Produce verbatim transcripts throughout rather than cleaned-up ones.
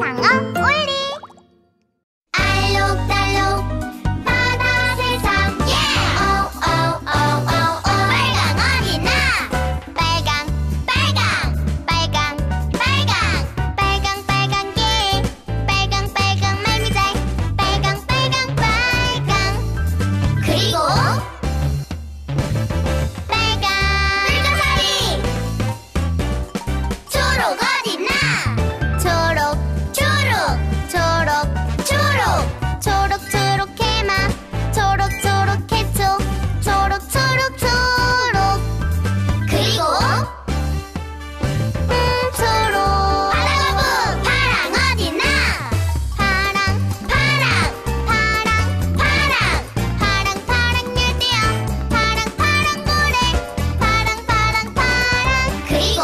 상어 올리. 알록달록 바다 세상 오오오오오. 빨강 어디나 빨강 빨강 빨강 빨강 빨강 빨간 게 빨강 빨강 말미잘 빨강 빨강 빨강. 그리고 빨강 불가사리. 초록 어디나 초록 초록 초록 초록 초록 초록 해마 초록 초록 해초 초록 초록 초록. 그리고 음 초록 바다거북. 파랑 어디나 파랑 파랑 파랑 파랑 파랑 파랑 열대야 파랑 파랑 고래 파랑 파랑 파랑. 그리고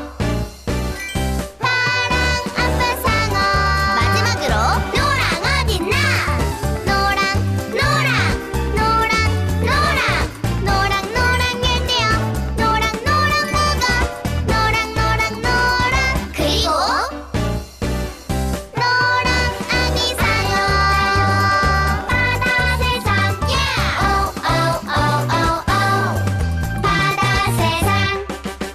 파랑 아빠 상어. 마지막으로 노랑 어딨나 노랑 노랑 노랑 노랑 노랑 노랑 열대야 노랑 노랑 뭐가 노랑 노랑 노랑. 그리고 노랑 아기 상어. 바다 세상 오오오오오. 바다 세상.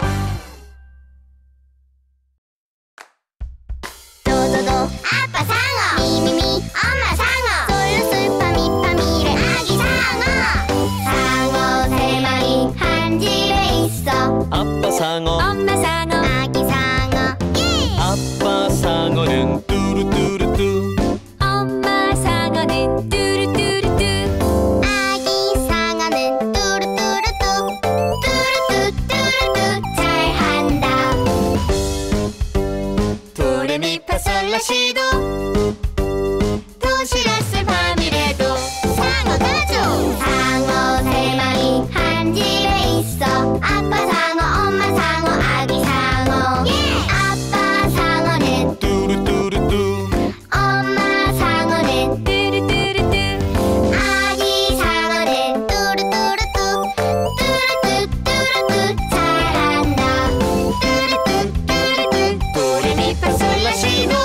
도도도 아빠 상어. 미미미 엄마 상어. 솔로 솔파 미파 미래 아기 상어. 상어 세 마리 한 집에 있어. 아빠 상어, 엄마 상어, 아기 상어. 예. 아빠 상어는 뚜루뚜루뚜. 엄마 상어는 뚜루뚜루뚜. 아기 상어는 뚜루뚜루뚜. 뚜루뚜뚜루뚜 잘한다. 도레미파솔라시도. 도시락을 밤이래도 상어 가족. 상어 세 마리 한 집에 있어. 아빠 상어 엄마 상어 아기 상어. 예. 아빠 상어는 뚜루뚜루뚜. 엄마 상어는 뚜루뚜루뚜. 아기 상어는 뚜루뚜루뚜. 뚜루뚜뚜루뚜 잘한다. 뚜루뚜뚜루뚜. 도레미파솔라시도.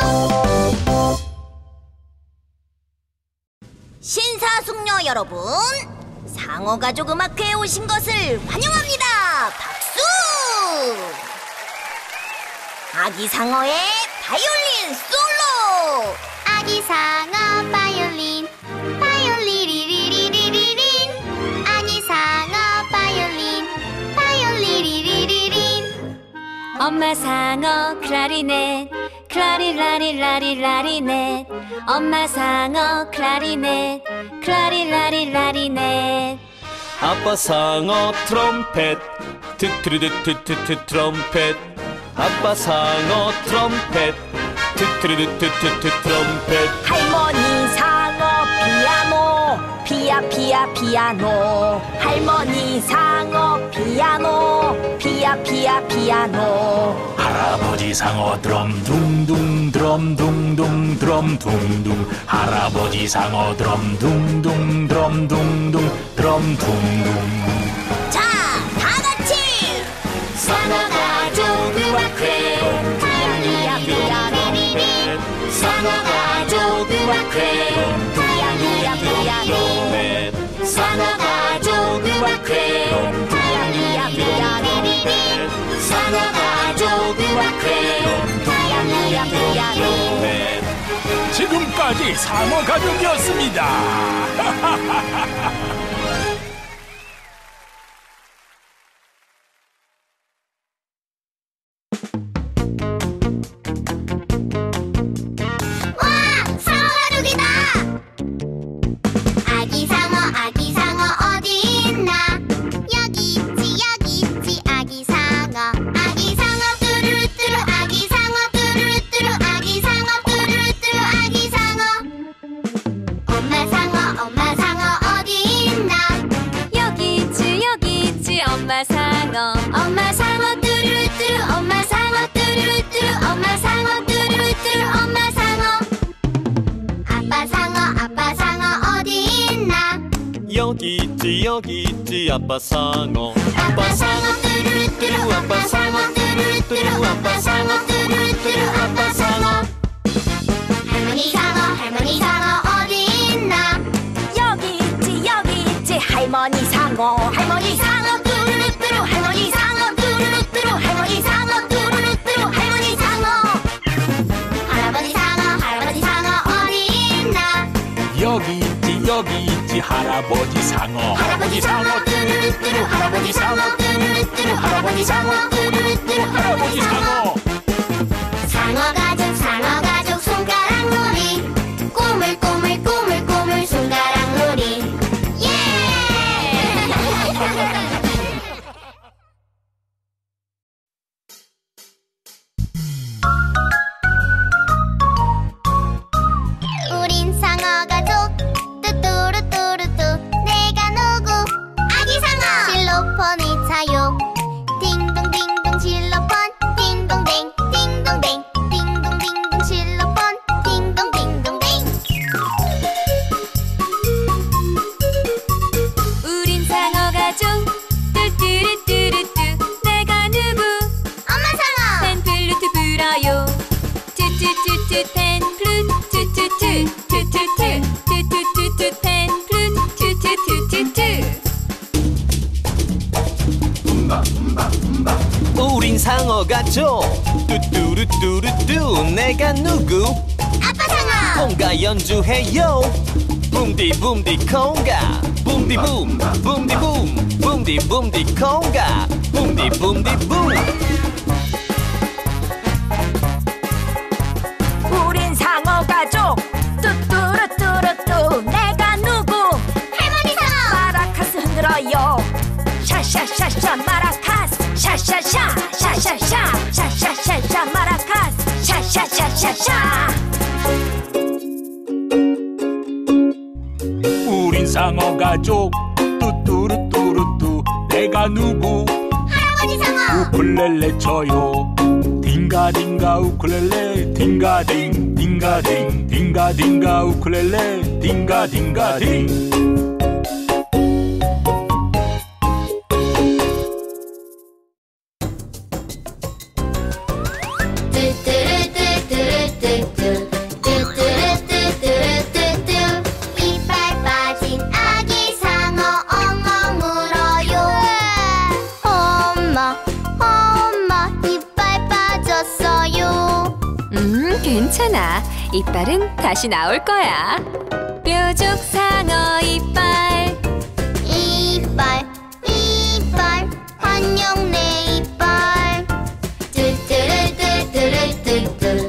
신사숙녀 여러분, 상어 가족 음악회에 오신 것을 환영합니다. 박수! 아기 상어의 바이올린 솔로. 아기 상어 바이올린 바이올리리리리리린. 아기 상어 바이올린 바이올리리리리린. 엄마 상어 클라리넷, 클라리라리라리라리넷. 엄마 상어 클라리넷, 클라리라리라리넷. 아빠 상어 트럼펫. 트트르드트트트 트럼펫. 아빠 상어 트럼펫. 트트르드트트트 트럼펫. 할머니 상어 피아노. 피아 피아 피아노. 할머니 상어 피아노. 피아 피아 피아노. 할아버지 상어 드럼 둥둥 드럼 둥둥 드럼 둥둥. 할아버지 상어 드럼 둥둥 드럼 둥둥 드럼 둥둥. 자, 다 같이 상어 가족 음악회 피아 피아 리리리린. 상어 가족 음악회. 피아 피아 피아노. 상어 가족 음악회. 피아 피아 피아노. 상어 가족 음악회. 피아 피아 피아노. 지금까지 상어 가족이었습니다. 와 상어 가족이다. 아기 상어 아기 상어 어디 있나. 여기 있지 여기 있지 아기 상어. 아기 상어 뚜루뚜루 아기 상어 뚜루뚜루 아기 상어 뚜루뚜루 아기 상어. 엄마 상어 엄마 상어 어디 있나. 여기 있지 여기 있지 엄마 상어. 엄마 상어 뚜루뚜루 엄마 상어 뚜루뚜루 엄마 상어 뚜루뚜루 엄마 상어. 아빠 상어 아빠 상어 어디 있나. 여기 있지 여기 있지 아빠 상어. 아빠 상어 뚜루뚜루 아빠 상어 뚜루뚜루 아빠 상어 뚜루뚜루 아빠 상어. 상어 할머니 상어 뚜루루뚜루 할머니 상어 뚜루루뚜루 할머니 상어 뚜루루뚜루 할머니 상어 할아버지 상어 할아버지 상어 어디 있나 여기 있지 여기 있지 할아버지 상어 할아버지 상어 뚜루루뚜루 할아버지 상어 뚜루루뚜루 할아버지 상어 뚜루루뚜루 할아버지 상어 상어 가족 상어 가족 손가락 놀이 꼬물 꼬물 꼬물 꼬물 손가락 놀이 예 우린 상어 가족 뚜뚜루뚜루뚜 내가 누구 아기 상어 실로폰을 타요 딩동딩동 실로폰 딩동댕 딩동댕 딩동딩동 실로폰 딩동딩동댕 우린 상어 가족 뚜뚜루뚜루뚜 내가 누구 엄마 상어 펜플루트 불어요 투투투투 펜플루트 투투투 투투투 투투투투 펜플루트 투투투투투 우린 상어 가족 뚜뚜루뚜루뚜 내가 누구 아빠 상어 콩가 연주해요 붐디붐디 콩가 붐디붐 붐디붐 붐디붐디 콩가 붐디붐디붐 우린 상어 가족 뚜뚜루뚜루뚜 내가 누구 할머니 상어 마라카스 흔들어요 샤샤샤샤 마라카스 샤샤샤 샤샤샤 샤샤샤샤 마라카스 샤샤샤샤샤 우린 상어 가족 뚜뚜루뚜루뚜 내가 누구 할아버지 상어 우쿨렐레 쳐요 딩가딩가 우쿨렐레 딩가딩 딩가딩 딩가딩가 우쿨렐레 딩가딩가딩 뚜뚜루뚜뚜루뚜뚜 뚜뚜루뚜뚜루뚜뚜 이빨 빠진 아기 상어 엉엉 울어요 엄마 엄마 이빨 빠졌어요 음 괜찮아 이빨은 다시 나올 거야 뾰족 상어 이빨 이빨 이빨 안녕 내 이빨 뚜뚜루뚜뚜루뚜뚜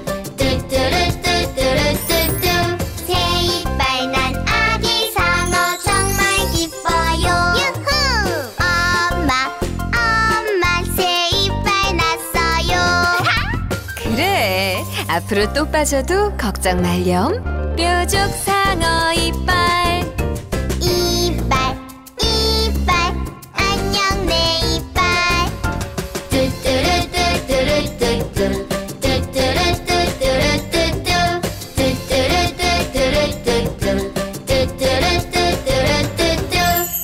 뚜뚜루뚜뚜루뚜뚜 새 이빨 난 아기 상어 정말 기뻐요 유후 엄마 엄마 새 이빨 났어요 그래 앞으로 또 빠져도 걱정 말렴 뾰족 상어 이빨 이빨 이빨 안녕 내 이빨 뚜뚜루뚜뚜루뚜뚜 뚜뚜루뚜뚜루뚜뚜 뚜뚜루뚜뚜루뚜뚜 뚜뚜루뚜뚜루뚜뚜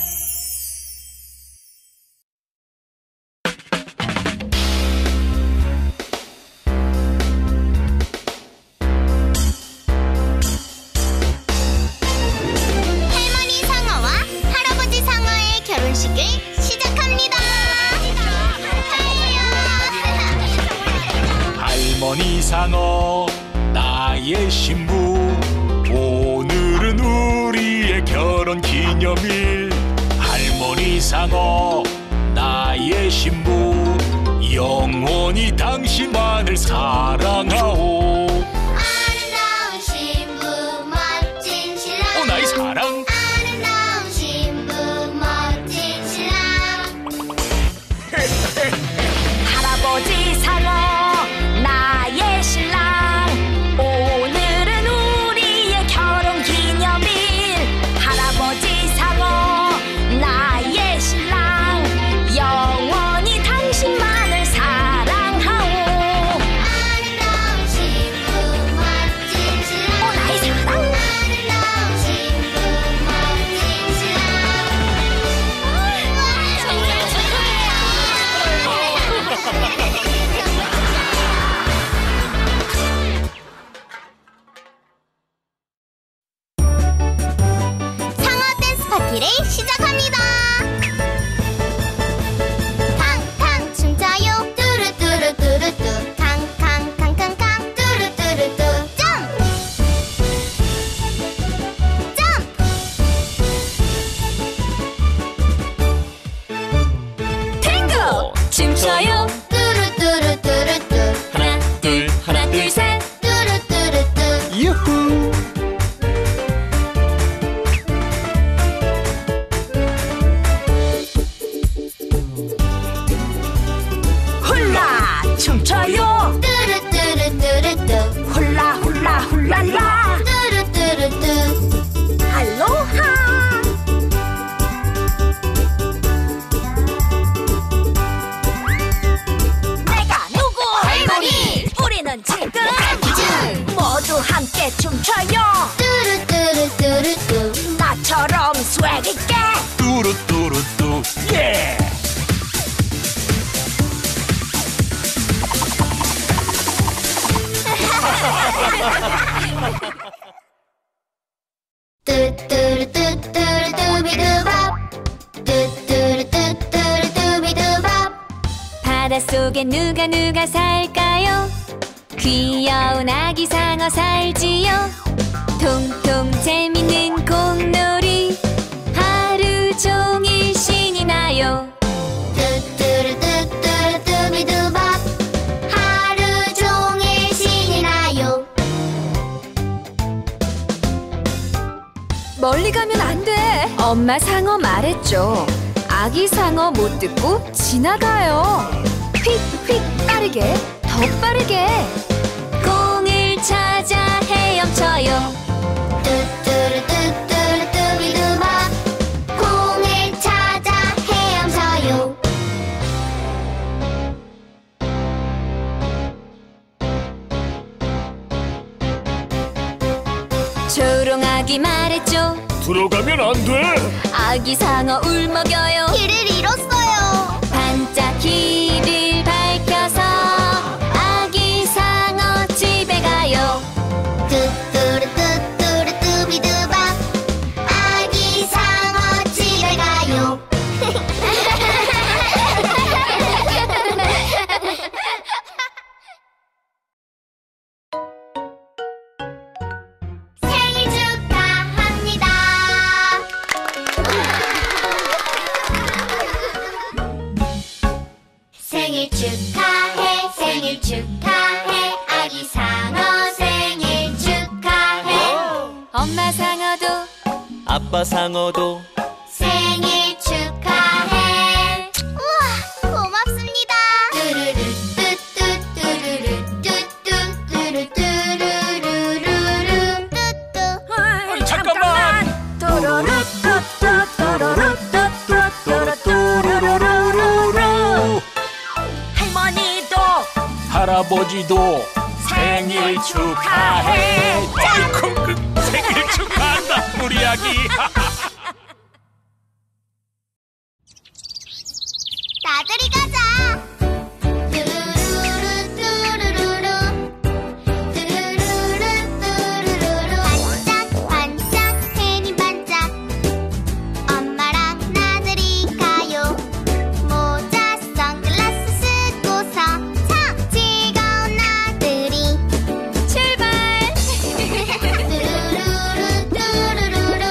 할머니 상어와 할아버지 상어의 결혼식을 시작합니다. 할머니 상어 나의 신부 오늘은 우리의 결혼 기념일 할머니 상어 나의 신부 영원히 당신만을 사랑하오 아름다운 신부 멋진 신랑 오 나의 사랑 아름다운 신부 멋진 신랑 할아버지 상어 나의 신랑 오늘은 우리의 결혼 기념일 할아버지 상어 나의 신랑 영원히 당신만을 사랑하오 아름다운 신부 춤춰요. 뚜루뚜루뚜루뚜 하나 둘 하나 둘 셋 뚜루뚜루뚜 유후. 훌라 춤춰요. 뚜루뚜루뚜루뚜 훌라 훌라 훌랄라. 뚜루뚜루뚜 알로하. 내가 누구? 할머니. 우리는 지금 모두 함께 춤춰요. 뚜루뚜루뚜루뚜 나처럼 스웩 있게. 뚜루뚜루뚜 예. 뚜뚜루뚜뚜루뚜비두밥 뚜뚜루뚜뚜루뚜비두밥 바닷속에 누가 누가 살까요? 귀여운 아기 상어 살지요. 통통 재밌는 공놀이 하루 종일 신이 나요. 뚜뚜루뚜뚜루뚜비두밥 하루 종일 신이 나요. 멀리 가면 안 돼. 엄마 상어 말했죠. 아기 상어 못 듣고 지나가요. 휙휙 빠르게 더 빠르게 공을 찾아 헤엄쳐요. 뚜뚜루뚜뚜루뚜비두밥 공을 찾아 헤엄쳐요. 조롱아기 말했죠. 들어가면 안 돼. 아기 상어 울먹여요. 길을 잃었어요. 반짝 길을 밝혀서 아기 상어 집에 가요. 뚜뚜루뚜뚜루뚜비두밥 아기 상어 집에 가요. 생일 축하합니다. 생일 축하해 생일 축하해 아기 상어 생일 축하해 엄마 상어도 아빠 상어도 생일 축하해. 우와 고맙습니다. 뚜루루 뚜뚜 뚜루루 뚜뚜 뚜루 뚜루루루루 뚜뚜. 잠깐만. 또로로 또또 또로로 또또 또로또로로로로. 할머니도 할아버지도 생일 축하해. 아이쿠 그 생일 축하한다 우리 아기. 나들이 가자. 뚜루루루 뚜루루루 뚜루루루 뚜루루루 반짝 반짝 해니 반짝 엄마랑 나들이 가요. 모자 선글라스 쓰고서 참 즐거운 나들이 출발. 뚜루루루 뚜루루루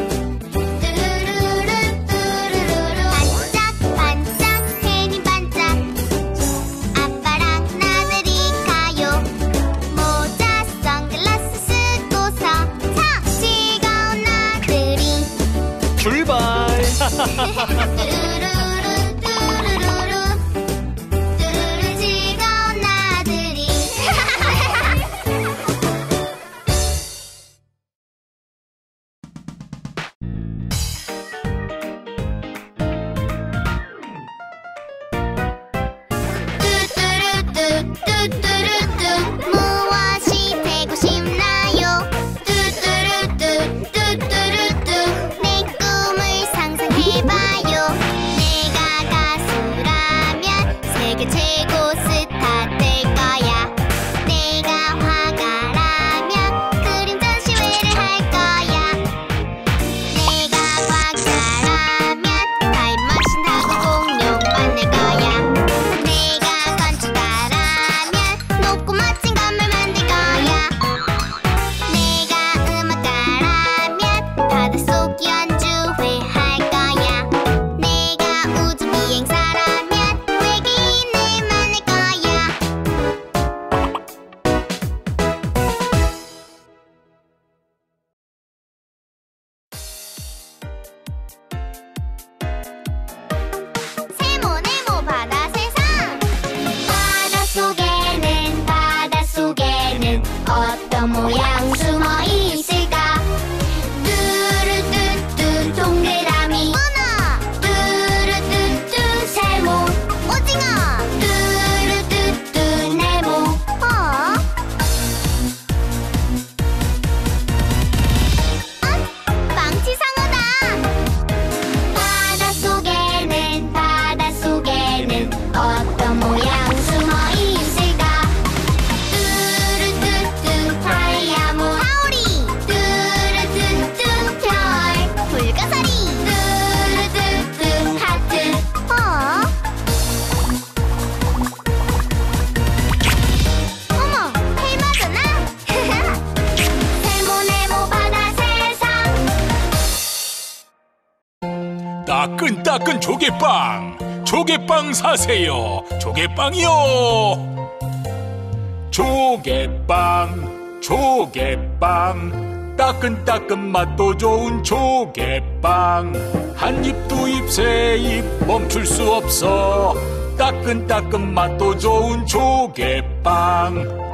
뚜루루루 뚜루루루 반짝 반짝 해니 반짝 아빠랑 나들이 가요. 모자 선글라스 쓰고서 참 즐거운 나들이 출발. 뚜루루루 뚜루루루 뚜루루 즐거운 나들이 뚜뚜루뚜 뚜뚜루뚜 무엇이 되고 싶나요? 뚜뚜루뚜 뚜뚜루뚜 내 꿈을 상상해봐요. 내가 가수라면 세계 최고 스타 될 거야. 내가 화가라면 그림 전시회를 할 거야. 내가 과학자라면 타임머신 타고 공룡 만들 거야. 내가 건축가라면 높고 멋진 건물 만들 거야. 내가 음악가라면 바닷속 연주회 할 거야. 내가 우주 비행사라면 외계인 따끈따끈 조개빵, 조개빵 사세요. 조개빵이요. 조개빵, 조개빵, 따끈따끈 맛도 좋은 조개빵. 한 입 두 입 세 입 멈출 수 없어. 따끈따끈 맛도 좋은 조개빵.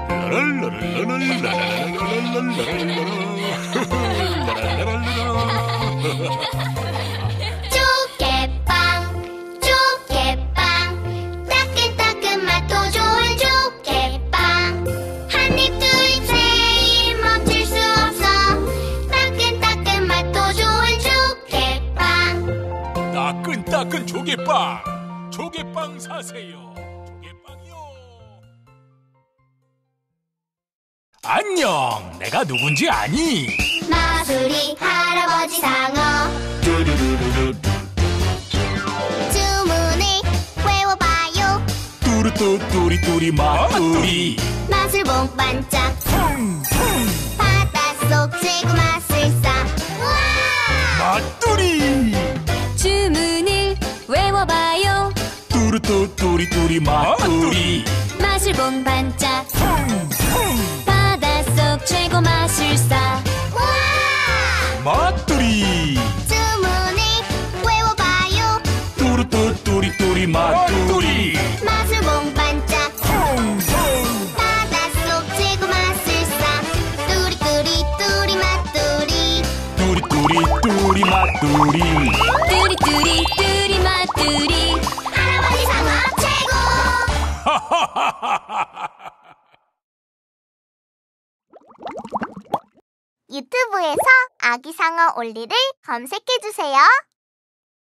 조개빵, 조개빵, 따끈따끈 맛도 좋은 조개빵. 한 입 두 입 세 입 멈출 수 없어. 따끈따끈 맛도 좋은 조개빵. 따끈따끈 조개빵, 조개빵 사세요. 조개빵이요. 안녕, 내가 누군지 아니? 마술이 할아버지 상어. 뚜루루루루, 주문을 외워봐요. 뚜루뚜 뚜리뚜리 마뚜리. 맛을 본 반짝. 바닷속 최고 마술사. 우와! 마뚜리. 주문을 외워봐요. 뚜루뚜 뚜리뚜리 마뚜리. 맛을 본 반짝 바닷속 최고 마술사. 우와! 마뚜리. 주문을 외워봐요. 뚜루뚜 뚜리뚜리 마뚜리. 맛을 본 반짝. 바닷속 최고 마술사. 뚜리뚜리 뚜리 맛뚜리. 뚜리뚜리 뚜리 마뚜리. 뚜리뚜리 뚜리 마뚜리. 할아버지 상어 최고. 유튜브에서 아기상어 올리를 검색해주세요.